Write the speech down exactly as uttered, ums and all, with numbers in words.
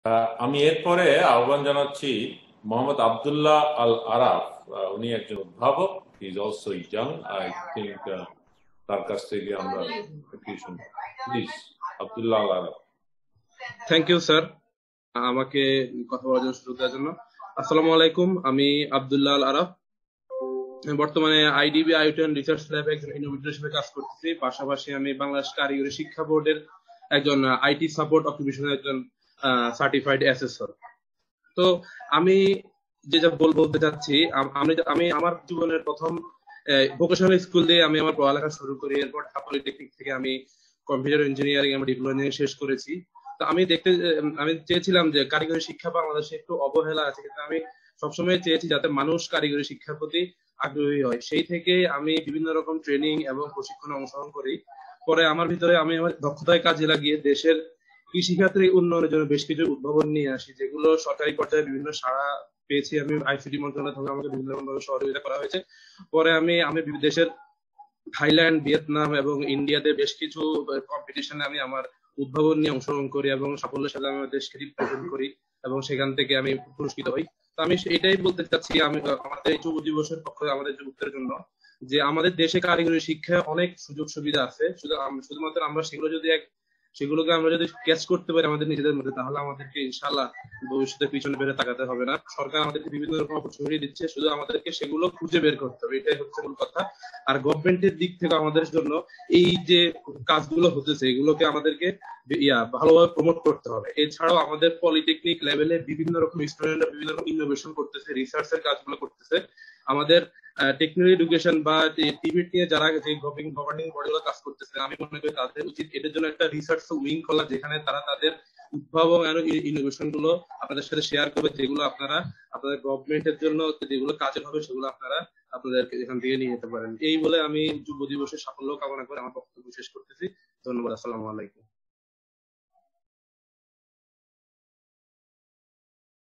আহ, আমি এরপরে আহ্বান জানাচ্ছি মোহাম্মদ আব্দুল্লাহ আল আরাফ। আহ, উনি একজন উদ্ভাবক, is also young. I think তার কাছ থেকে আমরা একটু শুনি। Please, Abdullah Al Araf. Thank you sir, আমাকে কথা বলার জন্য সুযোগ দেওয়ার জন্য। আসসালামু আলাইকুম, আমি আব্দুল্লাহ আল আরাফ। বর্তমানে আইডিবি আইউটিএন রিসার্চ ল্যাবে একজন ইনোভেটর হিসেবে কাজ করতেছি। পাশাপাশি আমি বাংলাদেশ কারিগরি শিক্ষা বোর্ডের একজন আইটি সাপোর্ট অকুপেশনের একজন সার্টিফাইড অ্যাসেসর। তো আমি যে যা বল বলতে চাচ্ছি, আম- আমি আমি আমার জীবনের প্রথম ভোকেশনাল স্কুল দিয়ে আমি আমার পড়ালেখা শুরু করি। এরপর ঢাকা পলিটেকনিক থেকে আমি কম্পিউটার ইঞ্জিনিয়ারিং এবং ডিপ্লোমা ইঞ্জিনিয়ারিং শেষ করেছি। তো আমি দেখতে আমি চেয়েছিলাম যে কারিগরি শিক্ষা বাংলাদেশে একটু অবহেলা আছে, কিন্তু আমি সবসময় চেয়েছি যাতে মানুষ কারিগরি শিক্ষার প্রতি আগ্রহী হয়। সেই থেকে আমি বিভিন্ন রকম ট্রেনিং এবং প্রশিক্ষণে অংশগ্রহণ করি। পরে আমার ভিতরে আমি আমার দক্ষতায় কাজে লাগিয়ে দেশের কৃষিখাতের উন্নয়নের জন্য বেশ কিছু উদ্ভাবন নিয়ে আসি, যেগুলো সরকারি পর্যায়ে বিভিন্ন সাড়া পেয়েছি। আমি আইসিটি মন্ত্রণালয় থেকে আমাকে বিভিন্ন রকম ভাবে সহযোগিতা করা হয়েছে। পরে আমি আমি দেশের থাইল্যান্ড, ভিয়েতনাম এবং ইন্ডিয়াতে বেশ কিছু কম্পিটিশনে আমি আমার উদ্ভাবন নিয়ে অংশগ্রহণ করি এবং সাফল্যের সাথে আমি আমার দেশকে রিপ্রেজেন্ট করি এবং সেখান থেকে আমি পুরস্কৃত হই। তো আমি এটাই বলতে চাচ্ছি, আমি আমাদের এই যুব দিবসের পক্ষে আমাদের যুবকদের জন্য, যে আমাদের দেশে কারিগরি শিক্ষায় অনেক সুযোগ সুবিধা আছে। শুধু আম- শুধুমাত্র আমরা সেগুলো যদি এক সেগুলোকে আমরা যদি ক্যাচ করতে পারি আমাদের নিজেদের মধ্যে, তাহলে আমাদেরকে ইনশাল্লাহ ভবিষ্যতে পিছনে বেড়ে তাকাতে হবে না। সরকার আমাদেরকে বিভিন্ন রকম অপরচুনিটি দিচ্ছে, শুধু আমাদেরকে সেগুলো খুঁজে বের করতে হবে, এটাই হচ্ছে মূল কথা। আর গভর্নমেন্টের দিক থেকে আমাদের জন্য এই যে কাজগুলো হতেছে এগুলোকে আমাদেরকে ইয়া ভালোভাবে প্রমোট করতে হবে। এছাড়াও আমাদের পলিটেকনিক লেভেলে বিভিন্ন রকম স্টুডেন্টরা বিভিন্ন রকম ইনোভেশন করতেছে, রিসার্চের কাজগুলো করতেছে। আমাদের টেকনিক্যাল এডুকেশন বা টিভিট নিয়ে যারা যে গভর্নিং বডিগুলো কাজ করতেছে, আমি মনে করি তাদের উচিত এটার জন্য একটা রিসার্চ উইং খোলা, যেখানে তারা তাদের উদ্ভাবন এবং ইনোভেশন গুলো আপনাদের সাথে শেয়ার করবে, যেগুলো আপনারা আপনাদের গভর্নমেন্টের জন্য যেগুলো কাজের হবে সেগুলো আপনারা আপনাদেরকে এখান থেকে নিয়ে যেতে পারেন। এই বলে আমি যুব দিবসের সাফল্য কামনা করে আমার বক্তব্য শেষ করতেছি। ধন্যবাদ। আসসালামু আলাইকুম।